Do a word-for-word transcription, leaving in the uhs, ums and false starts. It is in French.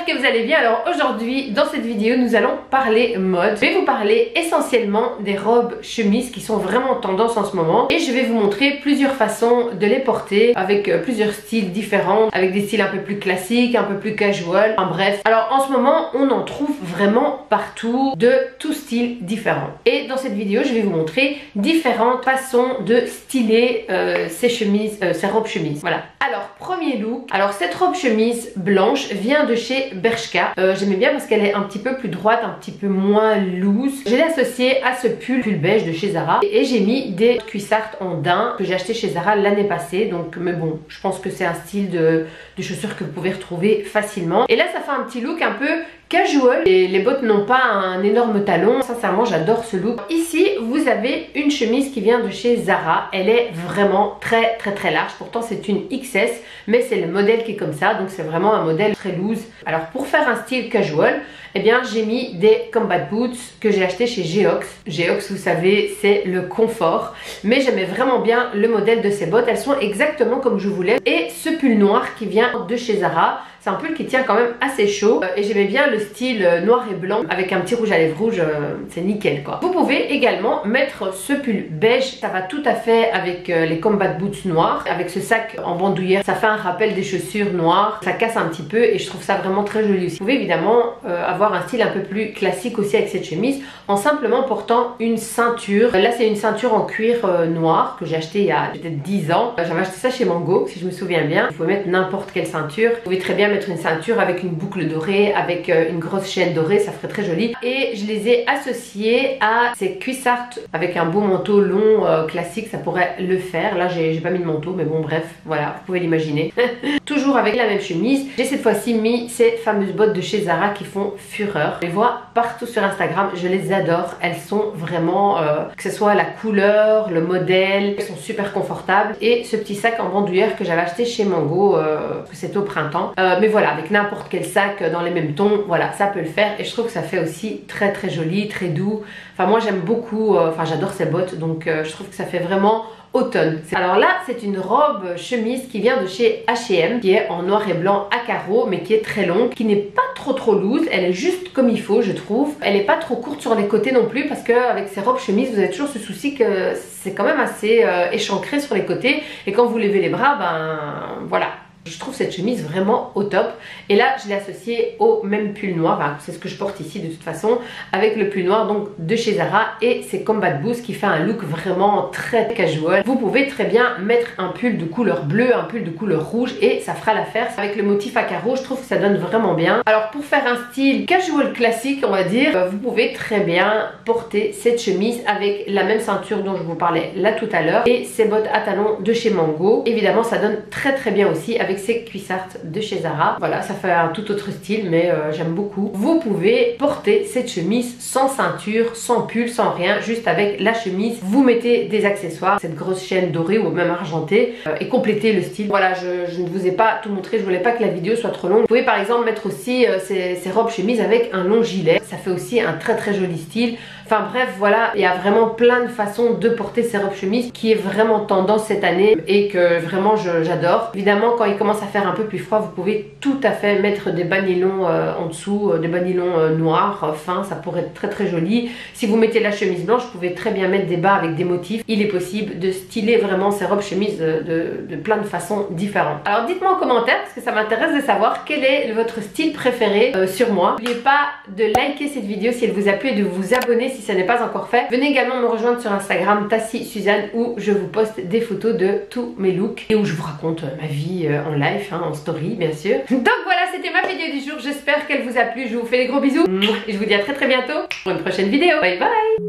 que vous allez bien. Alors aujourd'hui dans cette vidéo nous allons parler mode. Je vais vous parler essentiellement des robes chemises qui sont vraiment en tendance en ce moment et je vais vous montrer plusieurs façons de les porter avec plusieurs styles différents, avec des styles un peu plus classiques, un peu plus casual, enfin bref. Alors en ce moment on en trouve vraiment partout de tout style différent et dans cette vidéo je vais vous montrer différentes façons de styler euh, ces chemises, euh, ces robes chemises. Voilà. Alors premier look, alors cette robe chemise blanche vient de chez Bershka. Euh, J'aimais bien parce qu'elle est un petit peu plus droite, un petit peu moins loose. Je l'ai associée à ce pull, pull beige de chez Zara et j'ai mis des cuissardes en daim que j'ai acheté chez Zara l'année passée. Donc mais bon, je pense que c'est un style de, de chaussures que vous pouvez retrouver facilement. Et là ça fait un petit look un peu casual et les bottes n'ont pas un énorme talon. Sincèrement j'adore ce look. Ici vous avez une chemise qui vient de chez Zara. Elle est vraiment très très très large. Pourtant c'est une X S mais c'est le modèle qui est comme ça. Donc c'est vraiment un modèle très loose. Alors pour faire un style casual, eh bien j'ai mis des combat boots que j'ai acheté chez Geox. Geox vous savez c'est le confort. Mais j'aimais vraiment bien le modèle de ces bottes. Elles sont exactement comme je voulais. Et ce pull noir qui vient de chez Zara, c'est un pull qui tient quand même assez chaud euh, et j'aimais bien le style euh, noir et blanc avec un petit rouge à lèvres rouge, euh, c'est nickel quoi. Vous pouvez également mettre ce pull beige, ça va tout à fait avec euh, les combat boots noirs, avec ce sac en bandoulière, ça fait un rappel des chaussures noires, ça casse un petit peu et je trouve ça vraiment très joli aussi. Vous pouvez évidemment euh, avoir un style un peu plus classique aussi avec cette chemise en simplement portant une ceinture. Là c'est une ceinture en cuir euh, noir que j'ai acheté il y a peut-être dix ans. Euh, J'avais acheté ça chez Mango si je me souviens bien. Vous pouvez mettre n'importe quelle ceinture. Vous pouvez très bien mettre une ceinture avec une boucle dorée, avec euh, une grosse chaîne dorée, ça ferait très joli. Et je les ai associés à ces cuissardes avec un beau manteau long euh, classique, ça pourrait le faire. Là j'ai pas mis de manteau mais bon bref, voilà, vous pouvez l'imaginer. Toujours avec la même chemise, j'ai cette fois-ci mis ces fameuses bottes de chez Zara qui font fureur. Je les vois partout sur Instagram, je les adore, elles sont vraiment, euh, que ce soit la couleur, le modèle, elles sont super confortables. Et ce petit sac en bandoulière que j'avais acheté chez Mango, euh, que c'était au printemps. Euh, mais voilà, avec n'importe quel sac dans les mêmes tons, voilà, ça peut le faire et je trouve que ça fait aussi très très joli, très doux. Enfin moi j'aime beaucoup, euh, enfin j'adore ces bottes donc euh, je trouve que ça fait vraiment automne. Alors là c'est une robe chemise qui vient de chez H et M qui est en noir et blanc à carreaux mais qui est très longue, qui n'est pas trop trop loose, elle est juste comme il faut je trouve. Elle n'est pas trop courte sur les côtés non plus parce qu'avec ces robes chemises vous avez toujours ce souci que c'est quand même assez euh, échancré sur les côtés et quand vous levez les bras ben voilà. Je trouve cette chemise vraiment au top et là je l'ai associée au même pull noir, enfin, c'est ce que je porte ici de toute façon avec le pull noir donc de chez Zara et c'est combat boots qui fait un look vraiment très casual. Vous pouvez très bien mettre un pull de couleur bleue, un pull de couleur rouge et ça fera l'affaire. Avec le motif à carreaux je trouve que ça donne vraiment bien. Alors pour faire un style casual classique on va dire, vous pouvez très bien porter cette chemise avec la même ceinture dont je vous parlais là tout à l'heure et ces bottes à talons de chez Mango. Évidemment ça donne très très bien aussi avec ces cuissardes de chez Zara. Voilà, ça fait un tout autre style mais euh, j'aime beaucoup. Vous pouvez porter cette chemise sans ceinture, sans pull, sans rien, juste avec la chemise. Vous mettez des accessoires, cette grosse chaîne dorée ou même argentée euh, et complétez le style. Voilà, je, je ne vous ai pas tout montré, je voulais pas que la vidéo soit trop longue. Vous pouvez par exemple mettre aussi euh, ces, ces robes chemises avec un long gilet. Ça fait aussi un très très joli style. Enfin bref, voilà, il y a vraiment plein de façons de porter ces robes chemises qui est vraiment tendance cette année et que vraiment j'adore. Évidemment, quand il commence à faire un peu plus froid, vous pouvez tout à fait mettre des bas nylons euh, en dessous, euh, des bas nylons euh, noirs, euh, fins, ça pourrait être très très joli. Si vous mettez la chemise blanche, vous pouvez très bien mettre des bas avec des motifs. Il est possible de styler vraiment ces robes chemises de, de, de plein de façons différentes. Alors dites-moi en commentaire, parce que ça m'intéresse de savoir quel est votre style préféré euh, sur moi. N'oubliez pas de liker cette vidéo si elle vous a plu et de vous abonner si si ce n'est pas encore fait. Venez également me rejoindre sur Instagram Tassie Suzanne où je vous poste des photos de tous mes looks et où je vous raconte ma vie en live, hein, en story bien sûr. Donc voilà, c'était ma vidéo du jour, j'espère qu'elle vous a plu, je vous fais des gros bisous et je vous dis à très très bientôt pour une prochaine vidéo. Bye bye.